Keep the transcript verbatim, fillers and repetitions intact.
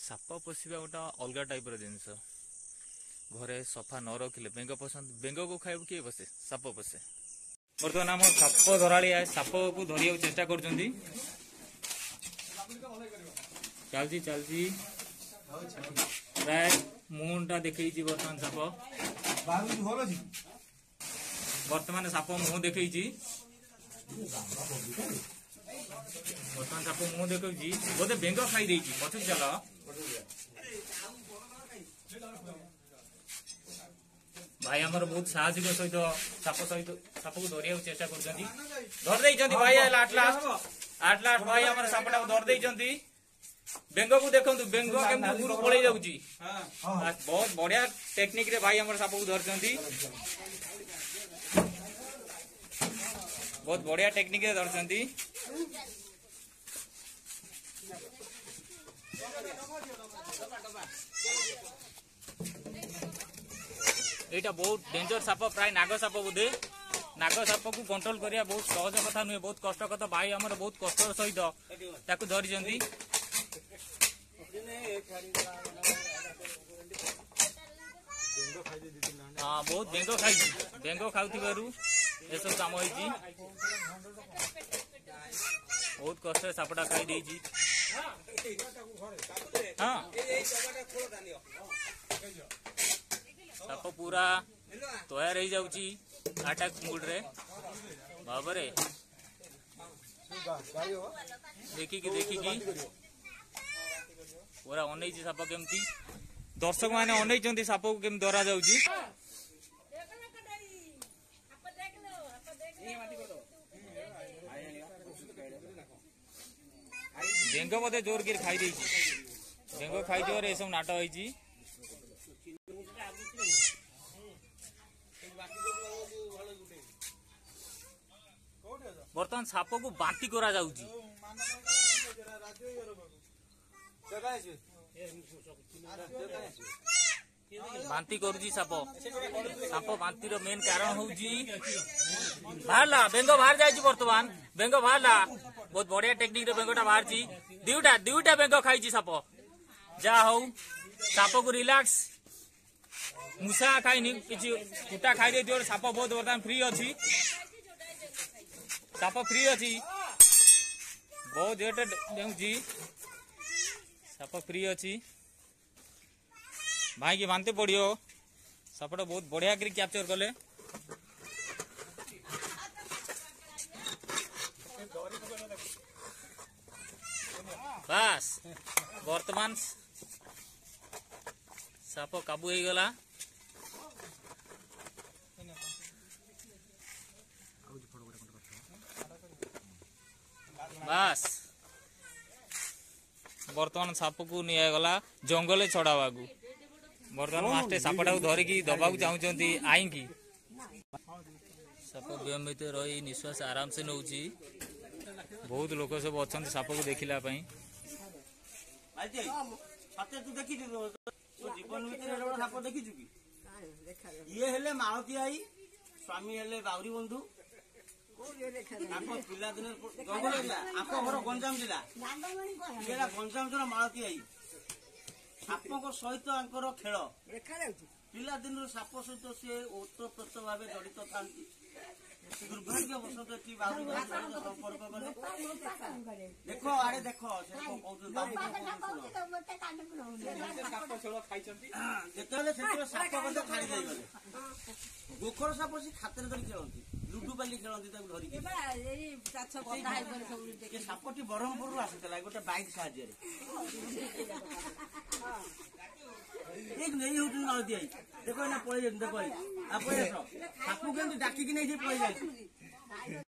Shop पोषा गोटे अलग type जिनस घरे सफा न रखिले बेंग पसंद बेंग को खाइब किए बसे साप पोषे बर्तमान आम साप धराड़ी साप को धरिया चेष्टा कर चलती चलती प्राय मुहटा देखी बर्तमान साप बर्तमान साप मुह देखी बर्तमान साप मुह देखी बोधे बेंग खाई पछुक चल भाई आमर बहुत साहसिक सहित साप सहित साप को धरिया चेष्टा कर भाई आठ लास्ट आठ लास्ट भाई आम सापटा धर दे बेंग को देखु बेंग केमती दूर पड़े जाऊँगी बहुत बढ़िया टेक्निक रे भाई आम साप को धरती बहुत बढ़िया टेक्निक रे धरती एटा बहुत डेंजर साप प्राय नाग साप बोधे नाग साप को कंट्रोल करिया बहुत सहज कथा नुहे बहुत कष्ट कथा भाई आमर बहुत कष्ट सहित ताकू धरी हाँ बहुत बेंग खाई बेंग खाऊ ये सब काम होती बहुत कष्ट सापटा खाई हाँ साप पूरा तैयार हो जाऊँगी अटैक मूड रे बाबरे देखिकी देखिकी पूरा अनै साप केमती दर्शक मैंने अनै साप को केम धरा जाऊँगी बेंग बोधे जोर गिर खाई बेंग खाई ये सब नाट होती बर्तमान साप को बांती करा जाउची बांती करुची साप साप बांती रो मेन कारण होउची बाहरला बेंग बाहर जाइची बर्तमान बेंग बाहरला बहुत बढ़िया टेक्निक रे बेंगटा बाहरची दुईटा दुईटा बेंग खाइची साप जा हो साप को रिलैक्स मुसा खाइनी किछि कुटा खाइ दे दियो साप बहुत बर्तमान फ्री अछि साप फ्री अच्छी बहुत देउची साप फ्री अच्छी भाई की मानते पड़ियो सापटा बहुत बढ़िया कर कैप्चर कले बस वर्तमान साप काबू हो गला बस बर्तमान साप को निगला जंगल छड़ावा बर्तमान मास्टर सापटा धरिकी दबा चाहते आई की साप नियमित रही निश्वास आराम से नौ बहुत लोक सब अच्छा साप को देखला ये मालती आई स्वामी हेले बाउरी बंधु पिला दिन घर गंजाम जिला गंजाम जिला मालती आई साप सहित खेल पिला दिन साप सहित सी ओतप्रोत भाव जड़ित था दुर्भाग्य बस संपर्क कले देख आड़े देख जिते साप बंद छाड़ी गले गोखर साप सी खाते धरी खेलती लुडु बाली खेलती धरिकी सापटी ब्रह्मपुर आसला गोटे बाइक साहाଯ୍य नहीं नदी आई देखो ना पड़े देख आप सापू के डाकिकी नहीं पड़े जाए।